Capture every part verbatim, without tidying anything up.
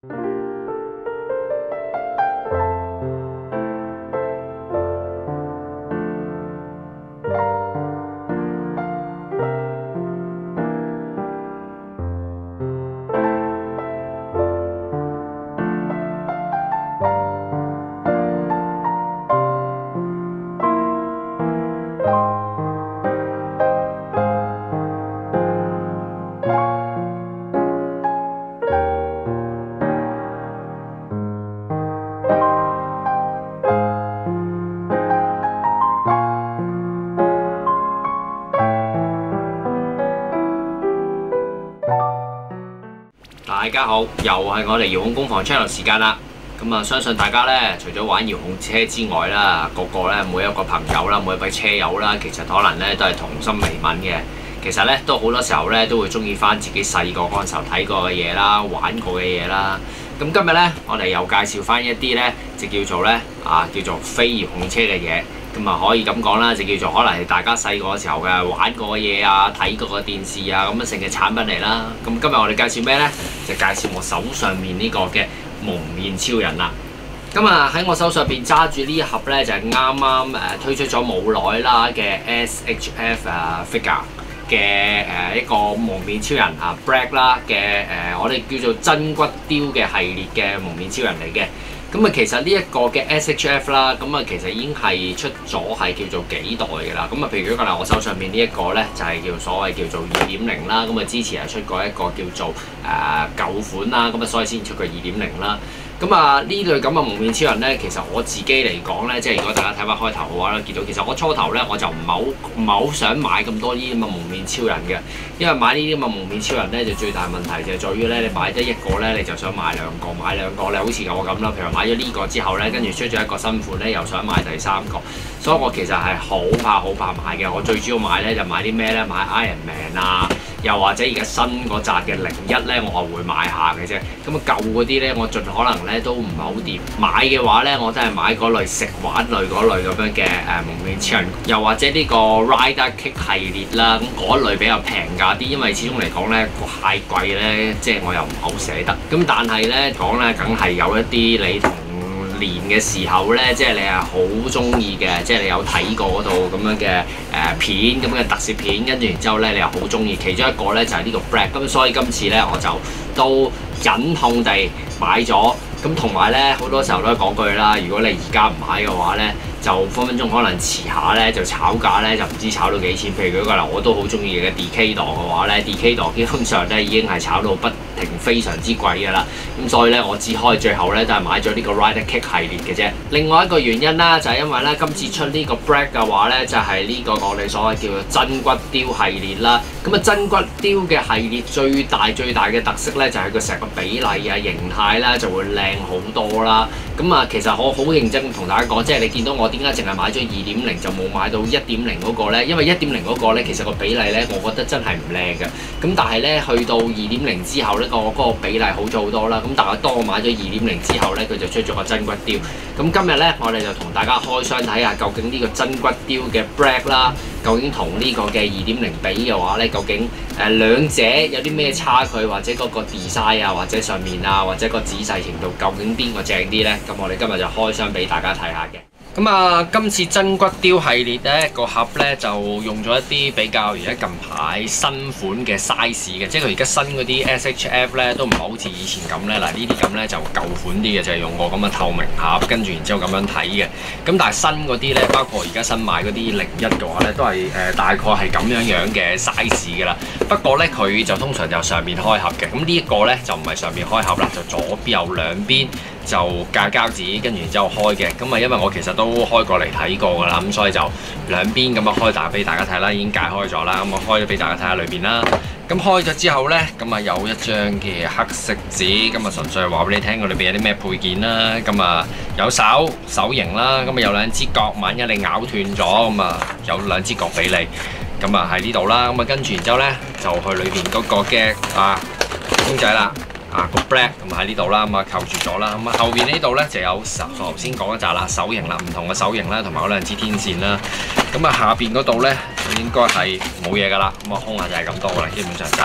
大家好，又係我哋遙控工房 channel 時間啦。咁啊，相信大家咧，除咗玩遙控車之外啦，個個咧每一個朋友啦，每一位車友啦，其實可能咧都係童心未泯嘅。其實咧都好多時候咧都會中意翻自己細個嗰陣時候睇過嘅嘢啦，玩過嘅嘢啦。咁今日咧，我哋又介紹翻一啲咧，就叫做咧啊，叫做非遙控車嘅嘢。咁啊，可以咁講啦，就叫做可能係大家細個嘅時候嘅玩過嘅嘢啊，睇過嘅電視啊，咁樣成嘅產品嚟啦。咁今日我哋介紹咩呢？就介紹我手上面呢個嘅蒙面超人啦。咁啊喺我手上邊揸住呢一盒呢，就係啱啱誒推出咗冇耐啦嘅 S H F 啊 figure 嘅誒一個蒙面超人啊 Black 啦嘅誒，我哋叫做真骨雕嘅系列嘅蒙面超人嚟嘅。咁啊，其實呢一個嘅 S H F 啦，咁啊，其實已經係出咗係叫做幾代嘅啦。咁啊，譬如講嗱，我手上面呢一個咧，就係叫所謂叫做二點零啦。咁啊，之前係出過一個叫做誒、呃、舊款啦，咁啊，所以先出過二點零啦。咁啊，呢類咁嘅蒙面超人咧，其實我自己嚟講咧，即係如果大家睇翻開頭嘅話咧，見到其實我初頭咧我就唔係好唔係好想買咁多呢啲咁嘅蒙面超人嘅，因為買呢啲咁嘅蒙面超人咧就最大問題就係在於咧，你買得一個咧你就想買兩個，買兩個咧好似我咁啦，譬如買咗呢個之後咧，跟住出咗一個新款咧，又想買第三個，所以我其實係好怕好怕買嘅。我最主要買咧就買啲咩咧？買 Iron Man 啊！又或者而家新嗰扎嘅零一咧，我係會買下嘅啫。咁啊舊嗰啲咧，我盡可能咧都唔係好掂。買嘅話咧，我真係買嗰類食玩類嗰類咁樣嘅誒蒙面超人，又或者呢個 Rider Kick 系列啦，咁嗰類比較平價啲，因為始終嚟講咧太貴咧，即係我又唔係好捨得。咁但係咧講咧，梗係有一啲你同年嘅時候咧，即係你係好中意嘅，即係你有睇過嗰套咁樣嘅誒片咁嘅特攝片，跟住然之後咧你又好中意，其中一個咧就係呢個 Black， 咁所以今次咧我就都忍痛地買咗，咁同埋咧好多時候都係講句啦，如果你而家唔買嘅話咧，就分分鐘可能遲下咧就炒價咧就唔知炒到幾錢。譬如舉個例，我都好中意嘅 D K 檔嘅話咧 ，D K 檔基本上咧已經係炒到不停非常之貴㗎啦。咁所以咧我只可以最後咧都係買咗呢個 Rider Kick 系列嘅啫。另外一個原因啦，就係因為咧今次出呢個 Black 嘅話咧，就係呢個我哋所謂叫做真骨雕系列啦。咁啊真骨雕嘅系列最大最大嘅特色咧，就係佢成個比例啊形態啦就會靚好多啦。咁啊其實我好認真同大家講，即係你見到我點解淨係買咗二點零就冇買到一點零嗰個咧？因為一點零嗰個咧其實個比例咧，我覺得真係唔靚嘅。咁但係咧去到二點零之後咧，個嗰個比例好咗好多啦。咁但係當我買咗二點零之後咧，佢就出咗個真骨雕。咁今日咧我哋就同大家開箱睇下，究竟呢個真骨雕嘅 Black 啦，究竟同呢個嘅二點零比嘅話咧，究竟誒兩者有啲咩差距，或者嗰個 design 啊，或者上面啊，或者個仔細程度，究竟邊個正啲咧？咁我哋今日就開箱俾大家睇下嘅。咁啊，今次真骨雕系列咧個盒咧就用咗一啲比較而家近排新款嘅 size 嘅，即係佢而家新嗰啲 S H F 咧都唔係好似以前咁咧。嗱呢啲咁咧就舊款啲嘅，就係用過咁嘅透明盒，跟住然之後咁樣睇嘅。咁但係新嗰啲咧，包括而家新買嗰啲零一嘅話咧，都係誒、呃、大概係咁樣樣嘅 size 㗎啦。不過咧佢就通常就上面開盒嘅，咁呢一個咧就唔係上面開盒啦，就左邊有兩邊。就架膠紙，跟住然之後開嘅，咁啊因為我其實都開過嚟睇過㗎啦，咁所以就兩邊咁樣開大俾大家睇啦，已經解開咗啦，咁我開咗俾大家睇下裏邊啦。咁開咗之後呢，咁啊有一張嘅黑色紙，咁啊純粹係話俾你聽，佢裏邊有啲咩配件啦，咁啊有手手型啦，咁啊有兩支角，萬一你咬斷咗，咁啊有兩支角俾你，咁啊喺呢度啦，咁啊跟住然之後呢，就去裏邊嗰個嘅啊公仔啦。啊個 Black 咁喺呢度啦，咁啊扣住咗啦，咁啊後邊呢度咧就有頭先講一紮啦，手型啦，唔同嘅手型啦，同埋嗰兩支天線啦，咁啊下邊嗰度咧就應該係冇嘢噶啦，咁啊空下就係咁多噶啦，基本上就係、是，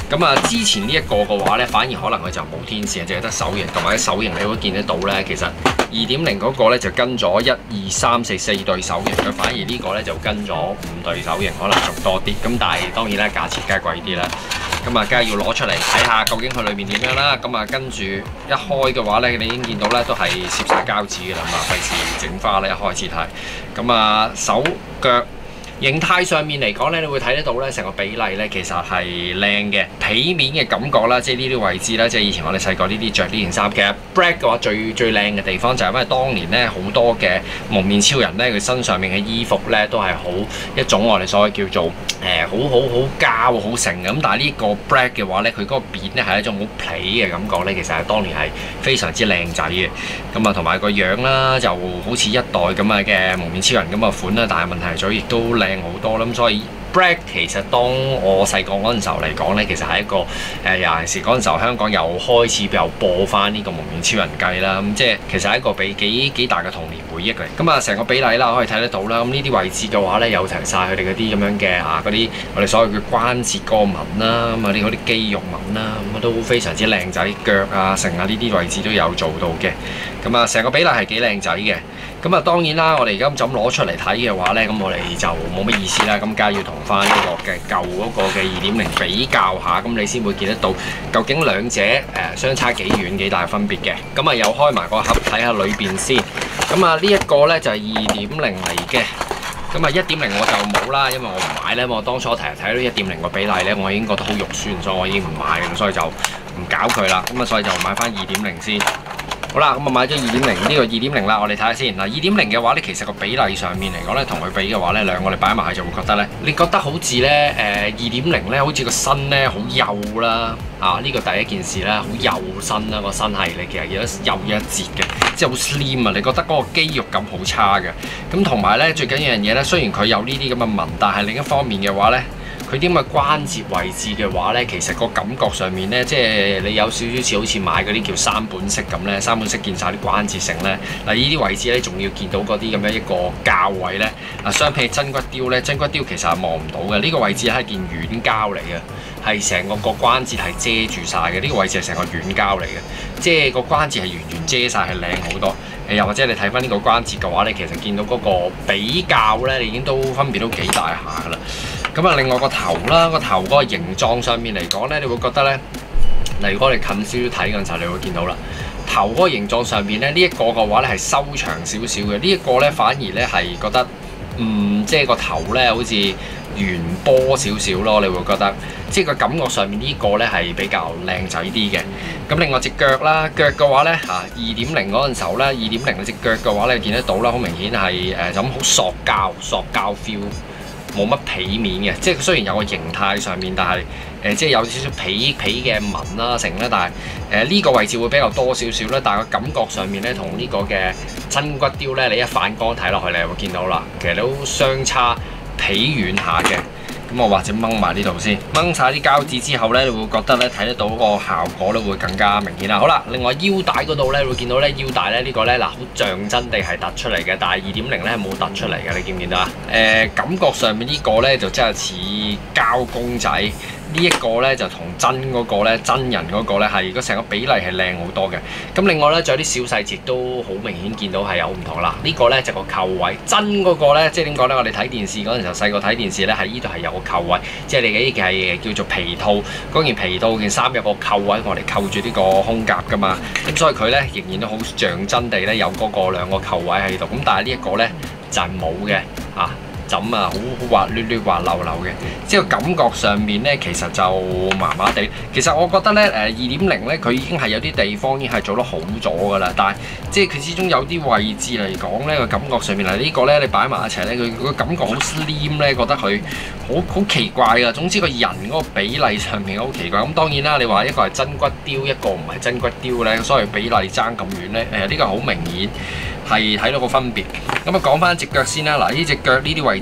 咁啊，之前呢一個嘅話咧，反而可能佢就冇天線，淨係得手型，同埋啲手型你會見得到咧。其實二點零嗰個咧就跟咗一二三四四對手型，佢反而呢個咧就跟咗五對手型，可能仲多啲。咁但係當然啦，價錢梗係貴啲啦。咁啊，梗係要攞出嚟睇下究竟佢裏面點樣啦。咁啊，跟住一開嘅話咧，你已經見到咧都係攝晒膠紙嘅啦嘛，費事整花咧。一開始睇，咁啊手腳形態上面嚟講咧，你會睇得到咧，成個比例咧其實係靚嘅，皮面嘅感覺啦，即係呢啲位置啦，即係以前我哋細個呢啲着呢件衫嘅。Bragg 嘅話最最靚嘅地方就係因為當年咧好多嘅蒙面超人咧，佢身上面嘅衣服咧都係好一種我哋所謂叫做誒、呃、好好好膠好成嘅。咁但係呢個 Bragg 嘅話咧，佢嗰個邊咧係一種好皮嘅感覺咧，其實係當年係非常之靚仔嘅。咁啊同埋個樣啦，就好似一代咁啊嘅蒙面超人咁嘅款啦，但係問題係在亦都靚好多啦。咁所以 Bragg 其實當我細個嗰陣時候嚟講咧，其實係一個誒尤其是嗰陣時候香港又開始又播翻呢個蒙面超人計啦。咁即係其實係一個比幾幾大嘅童年回憶嚟。咁啊成個比例啦可以睇得到啦。咁呢啲位置嘅話咧，有齊晒佢哋嗰啲咁樣嘅啊嗰啲我哋所謂嘅關節嗰個紋啦，咁啊啲嗰啲肌肉紋啦，咁啊都非常之靚仔，腳啊成啊呢啲位置都有做到嘅。咁啊成個比例係幾靚仔嘅。咁啊當然啦，我哋而家咁攞出嚟睇嘅話咧，咁我哋就冇乜意思啦。咁梗係要同翻呢個嘅舊嗰個嘅二點零比較下，咁你先會見得到究竟兩者誒、呃、相差幾遠幾大分別嘅。咁啊又開埋個盒睇下裏邊先。咁啊呢一個咧就係二點零嚟嘅。咁啊一點零我就冇啦，因為我唔買咧。我當初睇睇到一點零個比例咧，我已經覺得好肉酸，所以我已經唔買嘅，所以就唔搞佢啦。咁啊所以就買翻二點零先。好啦，咁啊買咗二點零呢個二點零啦，我哋睇下先嗱。二點零嘅話咧，其實個比例上面嚟講咧，同佢比嘅話咧，兩個你擺埋就會覺得咧，你覺得好似咧誒二點零咧，好似個身咧好幼啦啊！呢、這個第一件事啦，好幼身啦，個身係你其實有得幼一截嘅，即係好 slim 啊！你覺得嗰個肌肉感好差嘅。咁同埋咧，最緊要樣嘢咧，雖然佢有呢啲咁嘅紋，但係另一方面嘅話咧，佢啲咁嘅關節位置嘅話咧，其實個感覺上面咧，即係你有少少似好似買嗰啲叫三本式咁咧，三本式見晒啲關節性咧。嗱，呢啲位置咧，仲要見到嗰啲咁樣一個膠位咧。嗱，相比真骨雕咧，真骨雕其實係望唔到嘅。呢個位置係一件軟膠嚟嘅，係成個個關節係遮住晒嘅。呢個位置係成個軟膠嚟嘅，即係個關節係完全遮晒，係靚好多。誒，又或者你睇翻呢個關節嘅話咧，其實見到嗰個比較咧，你已經都分別都幾大下噶啦。咁啊，另外個頭啦，個頭嗰個形狀上面嚟講咧，你會覺得咧，例如果你近少少睇嗰陣時候，你會見到啦，頭嗰個形狀上邊咧，呢一個嘅話咧係修長少少嘅，呢一個咧反而咧係覺得，嗯，即係個頭咧好似圓波少少咯，你會覺得，即係個感覺上面呢個咧係比較靚仔啲嘅。咁另外隻腳啦，腳嘅話咧嚇二點零嗰陣時候咧，二點零嗰隻腳嘅話你見得到啦，好明顯係誒就咁好塑膠塑膠 feel。冇乜皮面嘅，即係雖然有個形態上面，但係誒、呃、即係有少少皮皮嘅紋啦成啦，但係誒呢個位置會比較多少少啦，但係個感覺上面咧同呢個嘅真骨雕咧，你一反光睇落去，你就會見到啦，其實都相差皮遠下嘅。咁我或者掹埋呢度先，掹晒啲膠紙之後咧，你會覺得咧睇得到個效果咧會更加明顯啦。好啦，另外腰帶嗰度咧會見到咧腰帶咧呢個咧嗱好象真地係突出嚟嘅，但係二點零咧係冇突出嚟嘅，你見唔見到啊？誒、呃、感覺上面呢個咧就真係似膠公仔。呢一個咧就同真嗰個咧真人嗰個咧係個成個比例係靚好多嘅。咁另外咧仲有啲小細節都好明顯見到係有唔同啦。呢、這個咧就個扣位，真嗰個咧即係點講咧？我哋睇電視嗰陣時候細個睇電視咧，喺呢度係有個扣位，即係你嘅呢件係叫做皮套，嗰件皮套件衫有個扣位，我哋扣住呢個胸甲噶嘛。咁所以佢咧仍然都好象真地咧有嗰個兩個扣位喺度。咁但係呢一個咧就係冇嘅啊。咁啊，好好滑捋捋滑溜溜嘅，即係感覺上面咧，其實就麻麻地。其實我覺得咧，誒二點零咧，佢已經係有啲地方已經係做得好咗㗎啦。但係即係佢始終有啲位置嚟講咧，個感覺上面嗱呢個咧，你擺埋一齊咧，佢個感覺好 slim 咧，覺得佢好好奇怪㗎。總之個人嗰個比例上面好奇怪。咁當然啦，你話一個係真骨雕，一個唔係真骨雕咧，所以比例爭咁遠咧，誒呢個好明顯係睇到個分別。咁啊講翻隻腳先啦，嗱呢隻腳呢啲位置。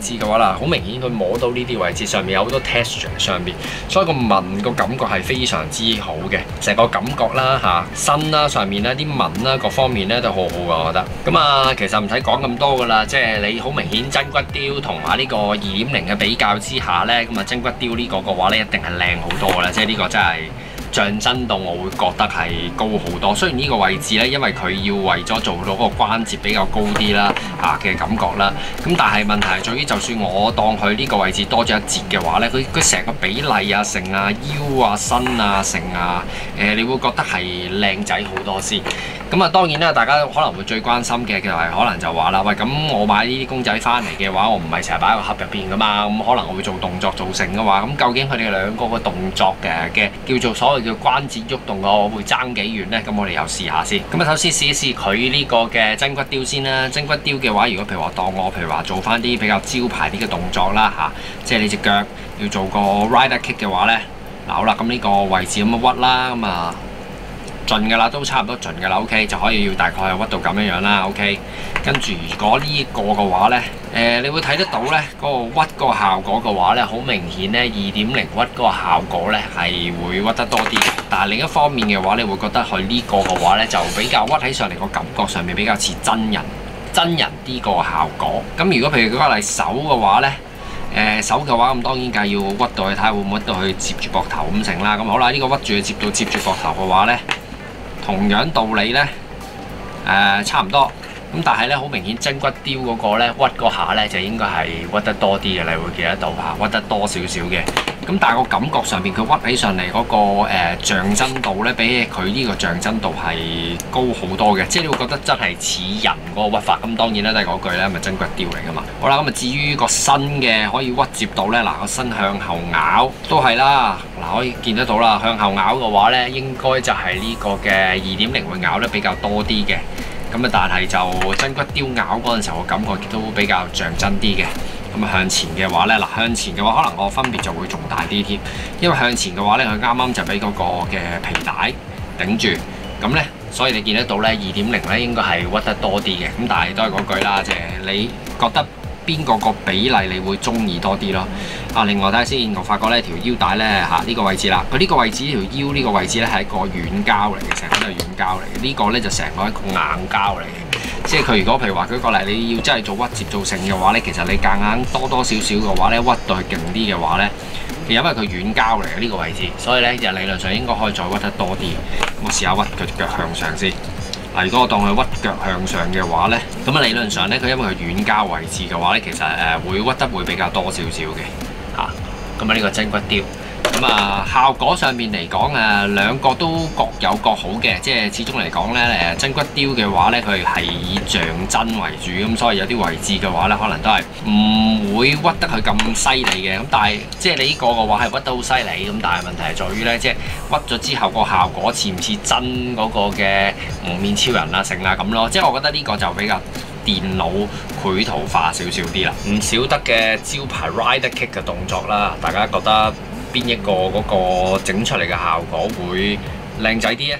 置嘅話啦，好明顯佢摸到呢啲位置上面有好多 texture 喺上邊，所以個紋個感覺係非常之好嘅，成個感覺啦嚇，身啦上面咧啲紋啦各方面咧都好好嘅，我覺得。咁啊，其實唔使講咁多噶啦，即係你好明顯真骨雕同埋呢個二點零嘅比較之下咧，咁啊真骨雕呢個嘅話咧一定係靚好多嘅啦，即係呢個真係。象真度我會覺得係高好多，雖然呢個位置呢，因為佢要為咗做到嗰個關節比較高啲啦，啊嘅感覺啦，咁但係問題係在於，就算我當佢呢個位置多咗一截嘅話呢，佢佢成個比例啊、成啊、腰啊、身啊、成啊，誒、呃，你會覺得係靚仔好多先。咁啊，當然啦，大家可能會最關心嘅就係可能就話啦，喂，咁我買呢啲公仔翻嚟嘅話，我唔係成日擺喺個盒入邊噶嘛，咁可能我會做動作造成嘅話，咁究竟佢哋兩個嘅動作嘅嘅叫做所謂叫關節喐動嘅，我會爭幾遠呢？咁我哋又試下先。咁啊，首先試一試佢呢個嘅真骨雕先啦。真骨雕嘅話，如果譬如話當我譬如話做翻啲比較招牌啲嘅動作啦嚇、啊，即係你隻腳要做個 rider kick 嘅話呢，嗱好啦，咁呢個位置咁樣屈啦，咁啊。盡㗎啦，都差唔多盡㗎啦 ，OK 就可以要大概係屈到咁樣樣啦 ，OK。跟住如果呢個嘅話呢，誒、呃、你會睇得到呢嗰、那個屈個效果嘅話呢，好明顯呢二點零屈嗰個效果呢係會屈得多啲嘅。但係另一方面嘅話，你會覺得佢呢個嘅話呢就比較屈起上嚟個感覺上面比較似真人真人啲個效果。咁如果譬如舉個例手嘅話呢。誒、呃、手嘅話咁當然梗係要屈到去睇下會唔會屈到去接住膊頭咁成啦。咁好啦，呢、這個屈住去接到接住膊頭嘅話呢，同樣道理呢，誒、呃、差唔多。咁但係呢，好明顯真骨雕嗰個呢屈嗰下呢，就應該係屈得多啲嘅，你會記得到嚇，屈得多少少嘅。咁但係個感覺上邊佢屈起上嚟嗰、那個誒、呃、象真度呢，比起佢呢個象真度係高好多嘅，即係你會覺得真係似人嗰個屈法。咁當然啦，都係嗰句咧，咪真骨雕嚟噶嘛。好啦，咁啊至於個身嘅可以屈接到呢，嗱個身向後咬都係啦，嗱可以見得到啦，向後咬嘅話呢，應該就係呢個嘅二點零會咬得比較多啲嘅。咁啊，但係就真骨雕咬嗰陣時候，個感覺亦都比較象真啲嘅。咁啊，向前嘅話呢，嗱向前嘅話，可能我分別就會仲大啲添，因為向前嘅話呢，佢啱啱就俾嗰個嘅皮帶頂住，咁呢，所以你見得到呢，二點零呢應該係屈得多啲嘅。咁但係都係嗰句啦，即係你覺得邊個個比例你會中意多啲咯？啊，另外睇下先，我發覺呢條腰帶呢，嚇、啊、呢、呢個位置啦，佢呢個位置條腰呢個位置呢係一個軟膠嚟嘅，成個都係軟膠嚟嘅。呢、呢個呢就成個一個硬膠嚟嘅。即係佢如果譬如話舉個例，你要真係做屈接造成嘅話呢，其實你夾硬多多少少嘅話呢，屈到佢勁啲嘅話呢，因為佢軟膠嚟嘅呢個位置，所以呢就理論上應該可以再屈得多啲。我試下屈佢隻腳向上先。嗱，如果我當佢屈腳向上嘅話呢，咁啊理論上呢，佢因為佢軟膠位置嘅話呢，其實誒會屈得會比較多少少嘅嚇。咁啊呢個真骨雕。咁啊，效果上面嚟講誒，兩個都各有各好嘅，即係始終嚟講咧誒，真骨雕嘅話咧，佢係以象真為主，咁所以有啲位置嘅話咧，可能都係唔會屈得佢咁犀利嘅。咁但係即係你呢個嘅話係屈得好犀利，咁但係問題係在於咧，即係屈咗之後個效果似唔似真嗰個嘅蒙面超人啊、成啊咁咯？即係我覺得呢個就比較電腦繪圖化少少啲啦。唔少得嘅招牌 rider kick 嘅動作啦，大家覺得邊一個嗰個整出嚟嘅效果會靚仔啲咧？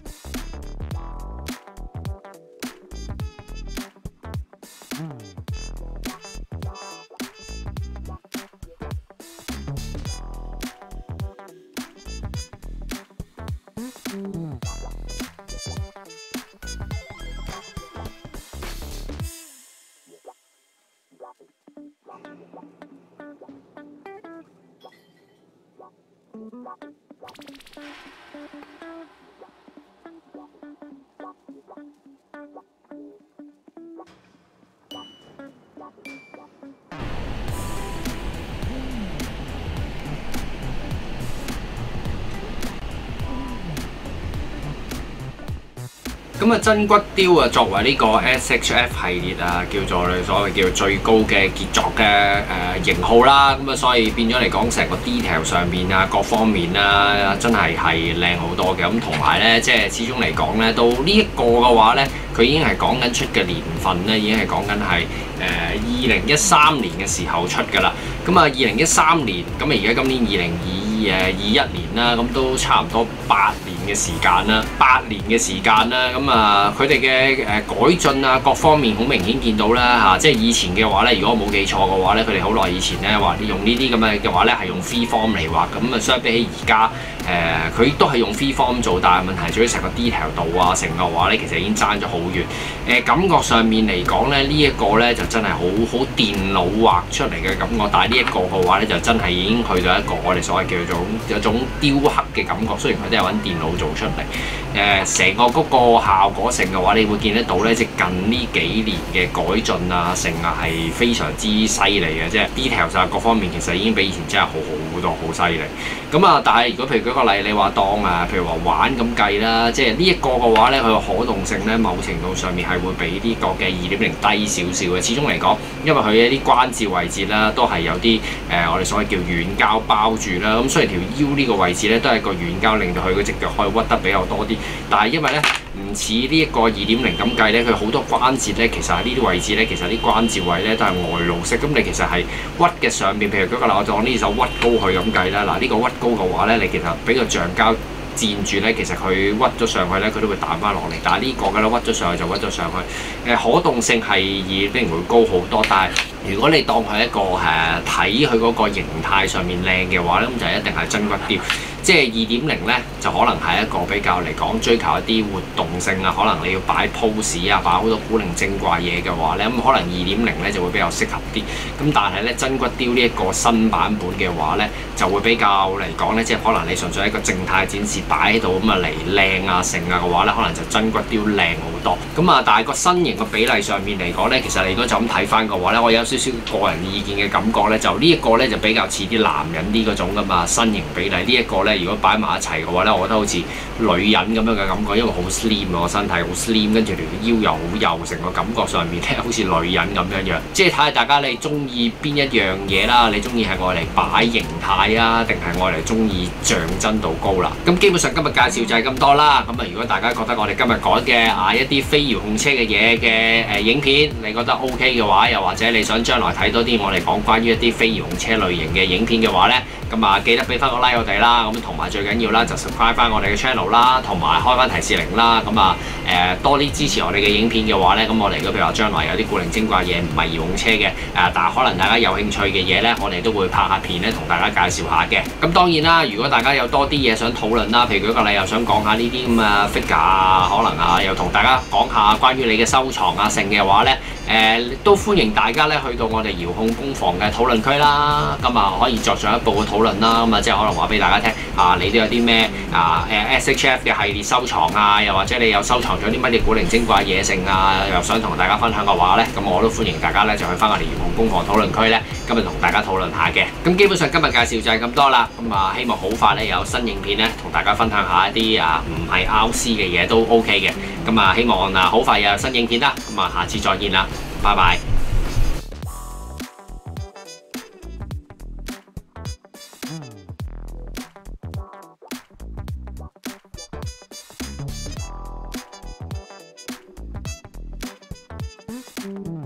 咁啊，真骨雕啊，作為呢個 S H F 系列啊，叫做你所謂叫做最高嘅傑作嘅誒、呃、型號啦。咁啊，所以變咗嚟講，成個 detail 上面啊，各方面啊，真係係靚好多嘅。咁同埋咧，即係始終嚟講咧，到呢一個嘅話咧，佢已經係講緊出嘅年份咧，已經係講緊係誒二零一三年嘅時候出㗎啦。咁啊，二零一三年，咁啊而家今年二零二誒二一年啦，咁都差唔多八年嘅時間啦，八年嘅時間啦，咁啊佢哋嘅誒改進啊各方面好明顯見到啦嚇，即係以前嘅話咧，如果我冇記錯嘅話咧，佢哋好耐以前咧話用呢啲咁嘅嘅話咧係用 freeform 嚟畫，咁啊相比起而家誒佢都係用 freeform 做，但係問題在於成個 detail 度啊成嘅話咧，其實已經爭咗好遠。誒感覺上面嚟講咧，呢一個咧就真係好好電腦畫出嚟嘅感覺，但係呢一個嘅話咧就真係已經去到一個我哋所謂叫做有種雕刻嘅感覺，雖然佢都係揾電腦做出嚟。誒成個嗰個效果性嘅話，你會見得到咧，即係近呢幾年嘅改進啊，成啊係非常之犀利嘅，即係 detail 啊各方面其實已經比以前真係好好多，好犀利。咁啊，但係如果譬如舉個例，你話當啊，譬如話玩咁計啦，即係呢一個嘅話咧，佢個可動性咧，某程度上面係會比呢個嘅二點零低少少嘅。始終嚟講，因為佢一啲關節位置啦，都係有啲誒、呃、我哋所謂叫軟膠包住啦。咁雖然條腰呢個位置咧都係個軟膠，令到佢嗰隻腳可以屈得比較多啲，但係因為咧唔似呢一個二點零咁計咧，佢好多關節咧，其實喺呢啲位置咧，其實啲關節位咧都係外露式。咁你其實係屈嘅上面，譬如舉個例，我當呢手屈高佢咁計啦。嗱，呢個屈高嘅話咧，你其實俾個橡膠墊住咧，其實佢屈咗上去咧，佢都會彈翻落嚟。但係呢個嘅咧屈咗上去就屈咗上去。誒可動性係以必然會高好多，但係如果你當佢一個誒睇佢嗰個形態上面靚嘅話咧，咁就一定係真骨雕。即係二點零咧，就可能係一個比較嚟講追求一啲活動性啊，可能你要擺 pose 啊，擺好多古靈精怪嘢嘅話咧，咁可能二點零咧就會比較適合啲。咁但係咧真骨雕呢一個新版本嘅話咧，就會比較嚟講咧，即係可能你純粹一個靜態展示擺喺度咁啊嚟靚啊成啊嘅話咧，可能就真骨雕靚好多。咁啊，但係個身形嘅比例上面嚟講咧，其實你如果就咁睇翻嘅話咧，我有少少個人意見嘅感覺咧，就呢一個咧就比較似啲男人啲嗰種噶嘛身形比例。呢一個咧如果擺埋一齊嘅話咧，我覺得好似女人咁樣嘅感覺，因為好 slim 啊，個身體好 slim，跟住條腰又好幼，成個感覺上面咧好似女人咁樣樣。即係睇下大家你中意邊一樣嘢啦，你中意係愛嚟擺形態啊，定係愛嚟中意象真度高啦。咁基本上今日介紹就係咁多啦。咁啊，如果大家覺得我哋今日講嘅啊一啲非遙控車嘅嘢嘅誒影片，你覺得 OK 嘅話，又或者你想將來睇多啲我哋講關於一啲非遙控車類型嘅影片嘅話咧，咁啊記得俾翻個 like 我哋啦。咁同埋最緊要啦就 subscribe 翻我哋嘅 channel 啦，同埋開翻提示鈴啦。咁啊誒多啲支持我哋嘅影片嘅話咧，咁我哋如果譬如話將來有啲古靈精怪嘢唔係遙控車嘅誒，但係可能大家有興趣嘅嘢咧，我哋都會拍下片咧同大家介紹下嘅。咁當然啦，如果大家有多啲嘢想討論啦，譬如舉個例又想講下呢啲咁嘅 figure 啊，可能啊又同大家講下關於你嘅收藏啊性嘅話咧，誒、呃、都歡迎大家咧去到我哋遙控工房嘅討論區啦。咁啊可以作進一步嘅討論啦。咁啊即係可能話俾大家聽啊，你都有啲咩啊誒 S H F 嘅系列收藏啊，又或者你有收藏咗啲乜嘢古靈精怪嘢性啊，又想同大家分享嘅話咧，咁我都歡迎大家咧就去翻我哋遙控工房討論區咧，今日同大家討論下嘅。咁基本上今日介紹就係咁多啦。咁啊希望好快咧有新影片咧同大家分享下一啲啊唔係 R C 嘅嘢都 OK 嘅。咁啊希望啊好快又有新影片啦。咁啊下次再見啦，拜拜。Mm-hmm.